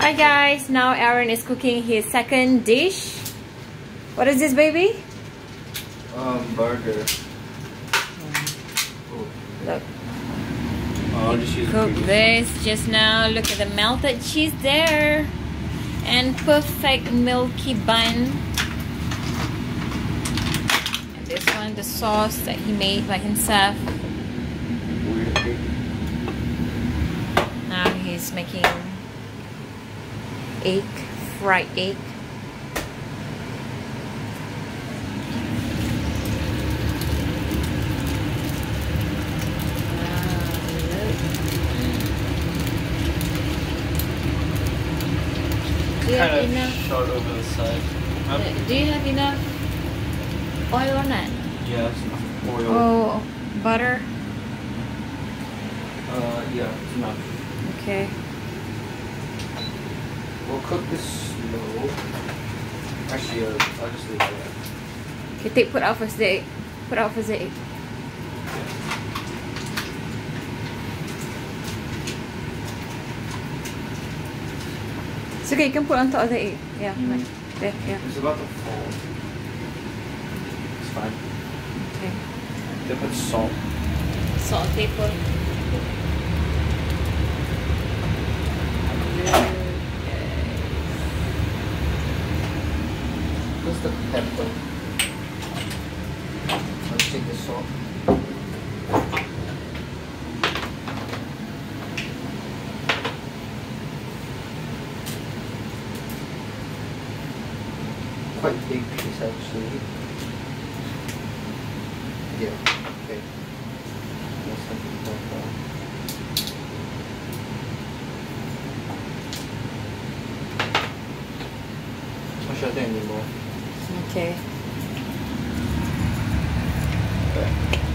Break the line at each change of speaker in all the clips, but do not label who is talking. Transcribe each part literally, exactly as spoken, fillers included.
Hi guys, now Aaron is cooking his second dish. What is this, baby?
Um, burger. Oh.
Look.
Oh, I'll just use
Cook this just now. Look at the melted cheese there. And perfect milky bun. And this one, the sauce that he made by himself.
Weird.
Now he's making egg, fried egg. Do you
Kind
have
of
enough?
short over the side. Um,
Do you have enough oil on it?
yeah, it's enough oil.
Oh, butter.
Uh, yeah, it's enough.
Okay.
We'll cook this slow. Actually, uh, I'll just leave it like that.
Okay, take put out first the egg. Put out first the egg. It's okay, you can put on top of the egg. Yeah,
Mm.
like there, yeah.
It's about to fall. It's fine.
Okay.
They put salt.
Salt, pepper.
Where's the pepper? Let's take the salt. Quite big piece actually. Yeah, okay. That's something like that. Not sure I think anymore.
Okay.
Okay.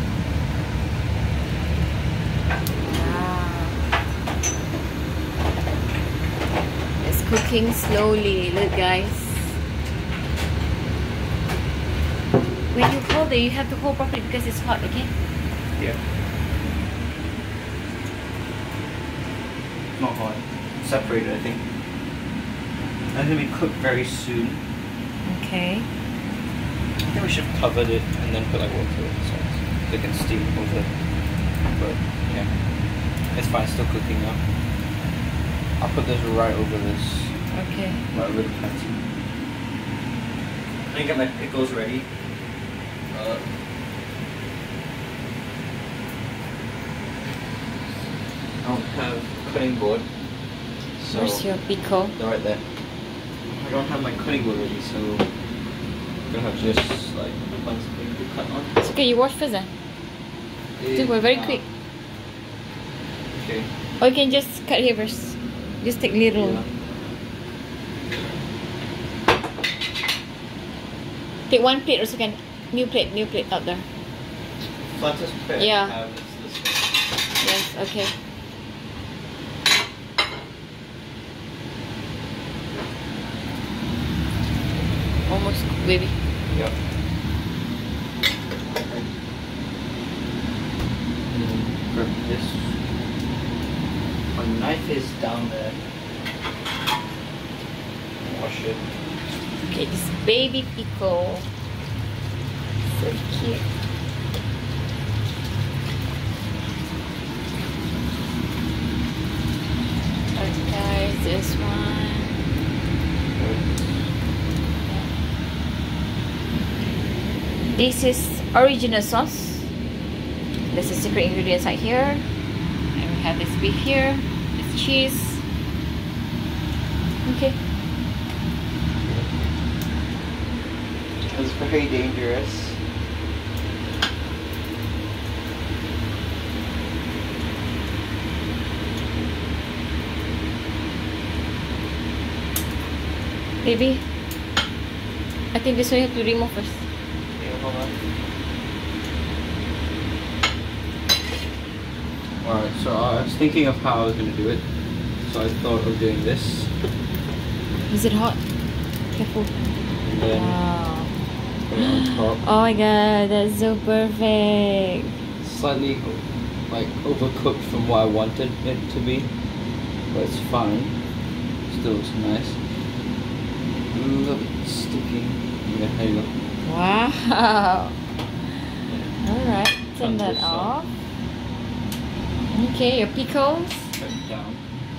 Wow. It's cooking slowly. Look, guys. When you hold it, you have to hold properly because it's hot, okay?
Yeah. Not hot. Separated, I think. And it's gonna be cooked very soon.
Okay.
I think we should have covered it and then put like water to it so they can steam over. But yeah, it's fine. Still cooking now. I'll put this right over this.
Okay.
Right over the patty. I get my pickles ready. Uh, I don't have a cutting board, so
Where's your pickle?
they're right there. I don't have my cutting board ready, so I'm gonna have to just like find something to cut on.
It's okay, you wash first then.
Eh,
We're very
uh,
quick.
Okay.
Or you can just cut here first. Just take little.
Yeah.
Take one plate also can. New plate, new plate up there.
Flattest plate
Yeah.
I have is this one.
Yes, okay. Almost cooked, baby.
Yep. Mm, grab this. My knife is down there. Wash it.
Okay, this baby pickle. So cute. Okay, guys, this one. This is original sauce. There's a secret ingredients right here. And we have this beef here. This cheese. Okay.
It's very dangerous.
Baby, I think this one you have to remove first.
Yeah, hold on. Alright, so I was thinking of how I was going to do it. So I thought of doing this.
Is it hot? Careful.
And then
Wow.
put it on top.
Oh my god, that's so perfect.
Slightly like overcooked from what I wanted it to be, but it's fine. still looks nice. A little bit sticky. Yeah, there you go.
Wow.
Yeah.
Alright, turn that off. Okay, your pickles.
Turn it down.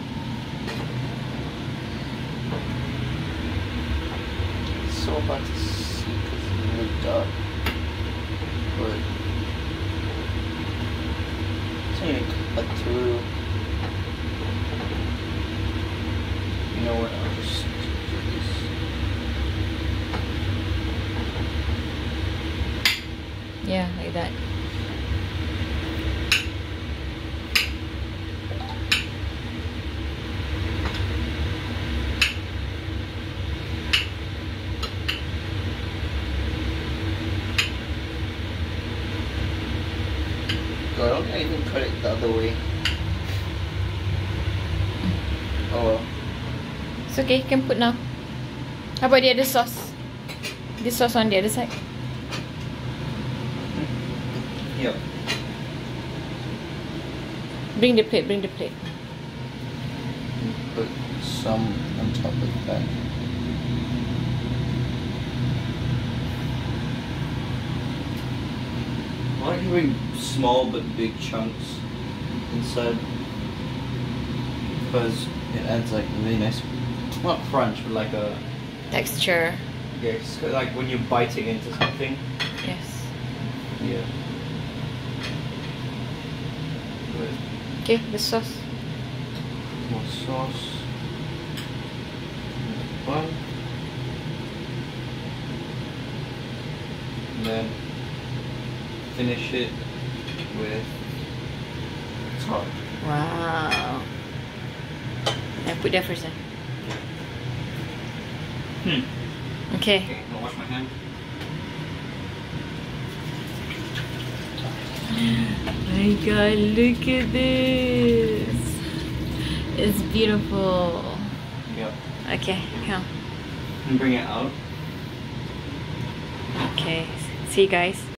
It's so hard to see because it's really dark. But so you can cut through. You know what? I'll just do this.
Yeah, like that.
God, don't even cut it the other way. Oh well.
It's okay, you can put now. How about the other sauce? This sauce on the other side.
Yep.
Bring the plate, bring the plate.
Put some on top of that. I like having small but big chunks inside because it adds like really nice, not crunch, but like a
Texture.
yeah, it's like when you're biting into something.
Yes.
Yeah. Good.
Okay, the sauce.
More sauce. One. And then finish it with salt.
Wow. I put that first then.
Hmm.
Okay.
Okay, I'll wash my hand.
My God, look at this. It's beautiful.
Yep.
Okay, come.
And bring it out.
Okay, see you guys.